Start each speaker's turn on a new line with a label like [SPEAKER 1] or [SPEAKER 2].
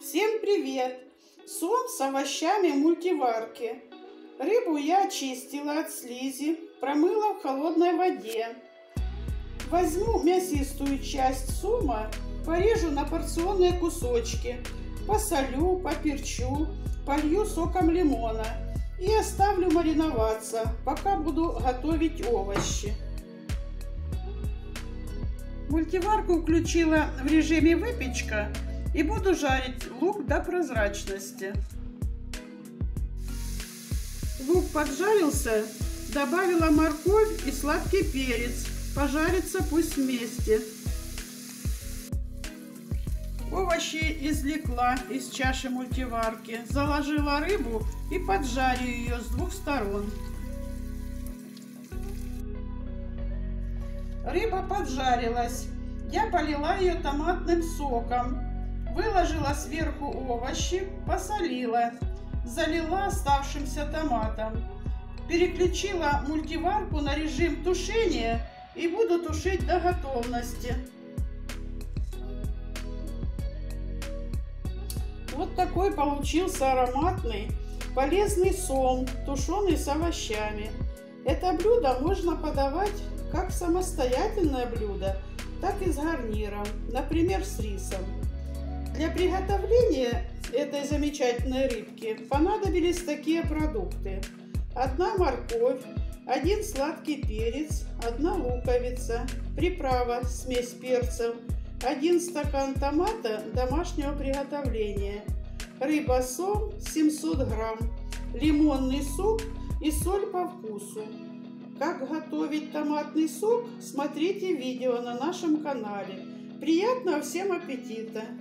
[SPEAKER 1] Всем привет! Сом с овощами в мультиварке. Рыбу я очистила от слизи, промыла в холодной воде. Возьму мясистую часть сома, порежу на порционные кусочки, посолю, поперчу, полью соком лимона и оставлю мариноваться, пока буду готовить овощи. Мультиварку включила в режиме выпечка и буду жарить лук до прозрачности. Лук поджарился, добавила морковь и сладкий перец. Пожарится пусть вместе. Овощи извлекла из чаши мультиварки, заложила рыбу и поджарю ее с двух сторон. Рыба поджарилась. Я полила ее томатным соком. Выложила сверху овощи, посолила, залила оставшимся томатом. Переключила мультиварку на режим тушения и буду тушить до готовности. Вот такой получился ароматный, полезный сом, тушеный с овощами. Это блюдо можно подавать как самостоятельное блюдо, так и с гарниром, например, с рисом. Для приготовления этой замечательной рыбки понадобились такие продукты: 1 морковь, 1 сладкий перец, 1 луковица, приправа, смесь перцев, 1 стакан томата домашнего приготовления, рыба сом 700 грамм, лимонный сок и соль по вкусу. Как готовить томатный сок, смотрите видео на нашем канале. Приятного всем аппетита!